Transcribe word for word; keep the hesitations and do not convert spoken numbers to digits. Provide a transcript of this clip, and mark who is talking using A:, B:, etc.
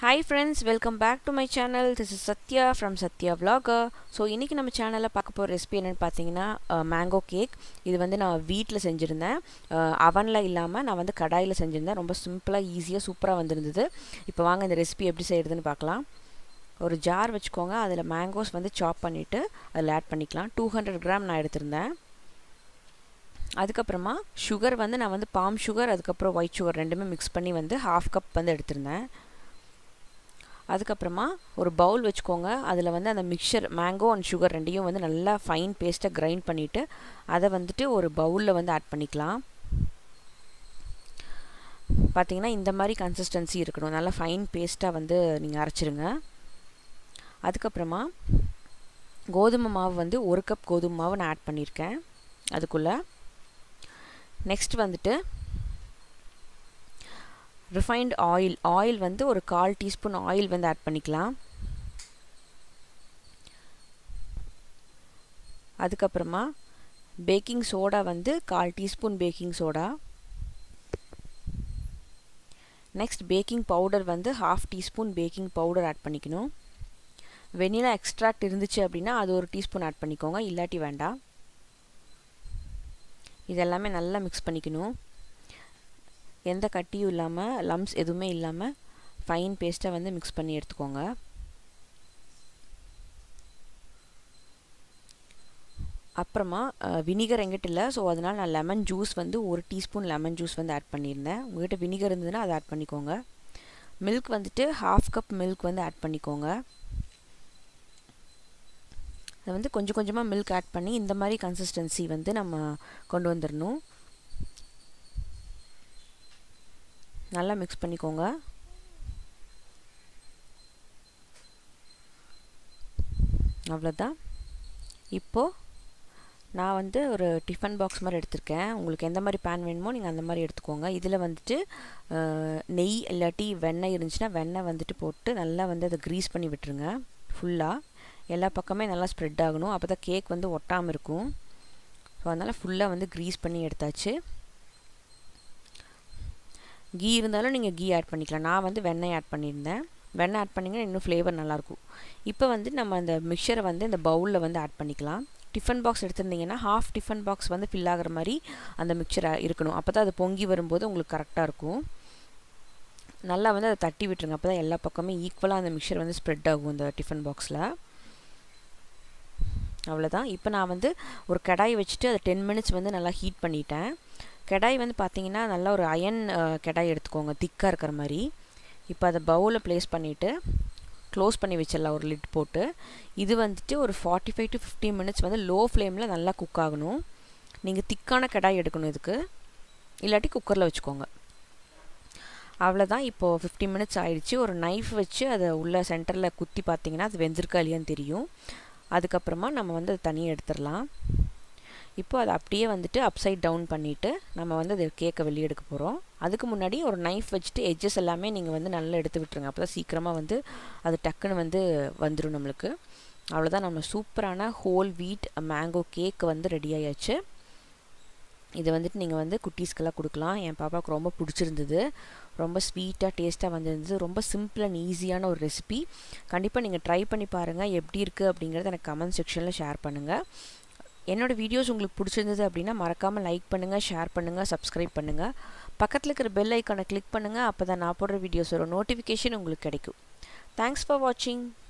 A: Hi friends, welcome back to my channel. This is Sathya from Sathya Vlogger. So இன்னைக்கு நம்ம சேனல்ல பார்க்க போற ரெசிபி என்னன்னு பாத்தீங்கன்னா மேங்கோ கேக். இது வந்து நான் வீட்ல செஞ்சிருந்தேன். அவன்ல இல்லாம நான் வந்து கடாயில செஞ்சிருந்தேன். ரொம்ப சிம்பிளா ஈஸியா சூப்பரா வந்திருந்தது. இப்போ வாங்க இந்த ரெசிபி எப்படி செய்யறதுன்னு பார்க்கலாம். ஒரு ஜார் வச்சுக்கோங்க. அதுல மேங்கோஸ் வந்து சாப் பண்ணிட்டு அதுல ஆட் பண்ணிக்கலாம். two hundred grams நான் எடுத்துர்ந்தேன். அதுக்கப்புறமா sugar வந்து நான் வந்து palm sugar அதுக்கப்புறம் white sugar ரெண்டுமே mix பண்ணி வந்து half cup வந்து எடுத்துர்ந்தேன். அதுக்கப்புறமா ஒரு பவுல் வச்சுக்கோங்க. அதில் வந்து அந்த மிக்சர் மேங்கோ அண்ட் சுகர் ரெண்டையும் வந்து நல்லா ஃபைன் பேஸ்ட்டாக கிரைண்ட் பண்ணிவிட்டு அதை வந்துட்டு ஒரு பவுலில் வந்து ஆட் பண்ணிக்கலாம். பார்த்தீங்கன்னா இந்த மாதிரி கன்சிஸ்டன்சி இருக்கணும். நல்லா ஃபைன் பேஸ்ட்டாக வந்து நீங்கள் அரைச்சிருங்க. அதுக்கப்புறமா கோதுமை மாவு வந்து ஒரு கப் கோதுமை மாவு நான் ஆட் பண்ணியிருக்கேன் அதுக்குள்ளே. நெக்ஸ்ட் வந்துட்டு refined oil oil வந்து ஒரு கால் டீஸ்பூன் ஆயில் வந்து ஆட் பண்ணிக்கலாம். அதுக்கப்புறமா பேக்கிங் சோடா வந்து கால் teaspoon baking soda. Next baking powder வந்து half teaspoon baking powder add பண்ணிக்கணும். வெனிலா எக்ஸ்ட்ராக்ட் இருந்துச்சு அப்படின்னா அது ஒரு டீஸ்பூன் ஆட் பண்ணிக்கோங்க, இல்லாட்டி வேண்டாம். இதெல்லாமே நல்லா மிக்ஸ் பண்ணிக்கணும். எந்த கட்டியும் இல்லாமல் லம்ஸ் எதுவுமே இல்லாமல் ஃபைன் பேஸ்ட்டாக வந்து மிக்ஸ் பண்ணி எடுத்துக்கோங்க. அப்புறமா வினிகர் எங்கிட்ட இல்லை, ஸோ அதனால் நான் லெமன் ஜூஸ் வந்து ஒரு டீஸ்பூன் லெமன் ஜூஸ் வந்து ஆட் பண்ணியிருந்தேன். உங்கள்கிட்ட வினிகர் இருந்ததுன்னா அதை ஆட் பண்ணிக்கோங்க. மில்க் வந்துட்டு ஹாஃப் கப் மில்க் வந்து ஆட் பண்ணிக்கோங்க. அதை வந்து கொஞ்சம் கொஞ்சமாக மில்க் ஆட் பண்ணி இந்த மாதிரி கன்சிஸ்டன்சி வந்து நம்ம கொண்டு வந்துடணும். நல்லா மிக்ஸ் பண்ணிக்கோங்க. அவ்வளோதான். இப்போது நான் வந்து ஒரு டிஃபன் பாக்ஸ் மாதிரி எடுத்திருக்கேன். உங்களுக்கு எந்த மாதிரி பேன் வேணுமோ நீங்கள் அந்த மாதிரி எடுத்துக்கோங்க. இதில் வந்துட்டு நெய் இல்லாட்டி வெண்ணெய் இருந்துச்சுன்னா வெண்ணெய் வந்துட்டு போட்டு நல்லா வந்து அதை க்ரீஸ் பண்ணி விட்டுருங்க. ஃபுல்லாக எல்லா பக்கமே நல்லா ஸ்ப்ரெட் ஆகணும். அப்போ தான் கேக் வந்து ஒட்டாமல் இருக்கும். ஸோ அதனால் ஃபுல்லாக வந்து க்ரீஸ் பண்ணி எடுத்தாச்சு. கீ இருந்தாலும் நீங்கள் கீ ஆட் பண்ணிக்கலாம். நான் வந்து வெண்ணெய் ஆட் பண்ணியிருந்தேன். வெண்ணெய் ஆட் பண்ணிங்கன்னா இன்னும் ஃப்ளேவர் நல்லாயிருக்கும். இப்போ வந்து நம்ம அந்த மிக்சரை வந்து இந்த பவுலில் வந்து ஆட் பண்ணிக்கலாம். டிஃபன் பாக்ஸ் எடுத்திருந்தீங்கன்னா ஹாஃப் டிஃபன் பாக்ஸ் வந்து ஃபில் ஆகிற மாதிரி அந்த மிக்சர் இருக்கணும். அப்போ தான் அது பொங்கி வரும்போது உங்களுக்கு கரெக்டாக இருக்கும். நல்லா வந்து அதை தட்டி விட்டுருங்க. அப்போ தான் எல்லா பக்கமே ஈக்குவலாக அந்த மிக்சர் வந்து ஸ்ப்ரெட் ஆகும் இந்த டிஃபன் பாக்ஸில். அவ்வளோதான். இப்போ நான் வந்து ஒரு கடாய் வச்சுட்டு அதை டென் மினிட்ஸ் வந்து நல்லா ஹீட் பண்ணிட்டேன். கடாய் வந்து பார்த்தீங்கன்னா நல்லா ஒரு அயன் கடாய் எடுத்துக்கோங்க, திக்காக இருக்கிற மாதிரி. இப்போ அதை பவுலில் ப்ளேஸ் பண்ணிவிட்டு க்ளோஸ் பண்ணி வச்சிடலாம் ஒரு லிட் போட்டு. இது வந்துட்டு ஒரு forty five to fifty minutes வந்து லோ ஃப்ளேமில் நல்லா குக் ஆகணும். நீங்கள் திக்கான கடாய் எடுக்கணும் இதுக்கு, இல்லாட்டி குக்கரில் வச்சுக்கோங்க. அவ்வளோதான். இப்போது ஃபிஃப்டி மினிட்ஸ் ஆயிடுச்சு. ஒரு நைஃப் வச்சு அதை உள்ள சென்டரில் குத்தி பார்த்தீங்கன்னா அது வெந்திருக்கா இல்லையான்னு தெரியும். அதுக்கப்புறமா நம்ம வந்து அதை தனியாக எடுத்துடலாம். இப்போ அதை அப்படியே வந்துட்டு அப்சைட் டவுன் பண்ணிவிட்டு நம்ம வந்து அது கேக்கை வெளியே எடுக்க போகிறோம். அதுக்கு முன்னாடி ஒரு நைஃப் வச்சுட்டு எட்ஜஸ் எல்லாமே நீங்கள் வந்து நல்லா எடுத்து விட்டுருங்க. அப்போ தான் சீக்கிரமாக வந்து அது டக்குன்னு வந்து வந்துடும் நம்மளுக்கு. அவ்வளோதான், நம்ம சூப்பரான ஹோல் வீட் மேங்கோ கேக் வந்து ரெடி ஆயாச்சு. இது வந்துட்டு நீங்கள் வந்து குட்டீஸ்க்கெல்லாம் கொடுக்கலாம். என் பாப்பாவுக்கு ரொம்ப பிடிச்சிருந்தது. ரொம்ப ஸ்வீட்டாக டேஸ்ட்டாக வந்துருந்தது. ரொம்ப சிம்பிள் அண்ட் ஈஸியான ஒரு ரெசிபி. கண்டிப்பாக நீங்கள் ட்ரை பண்ணி பாருங்கள். எப்படி இருக்குது அப்படிங்கிறத எனக்கு கமெண்ட் செக்ஷனில் ஷேர் பண்ணுங்கள். என்னோட வீடியோஸ் உங்களுக்கு பிடிச்சிருந்தது அப்படின்னா மறக்காமல் லைக் பண்ணுங்கள், ஷேர் பண்ணுங்கள், சப்ஸ்கிரைப் பண்ணுங்கள். பக்கத்தில் இருக்கிற பெல் ஐக்கானை கிளிக் பண்ணுங்கள். அப்போ தான் நான் போடுற வீடியோஸோட நோட்டிஃபிகேஷன் உங்களுக்கு கிடைக்கும். தேங்க்ஸ் ஃபார் வாட்சிங்.